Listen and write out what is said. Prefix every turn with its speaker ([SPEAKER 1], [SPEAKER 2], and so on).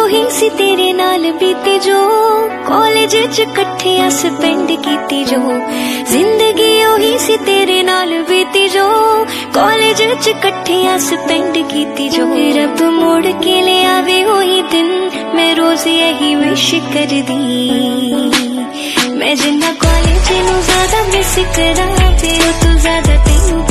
[SPEAKER 1] ओही सी तेरे नाल बीती जो कॉलेज च कट्ठियां स्पेंड कीती जो जिंदगी ओही सी तेरे नाल बीती जो कॉलेज च कट्ठियां स्पेंड कीती जो रब मोड़ के ले आवे ओही दिन मैं रोज यही विश कर दी मैं जिन्ना कॉलेज नू ज्यादा मिस करा ते तू ज्यादा तेनू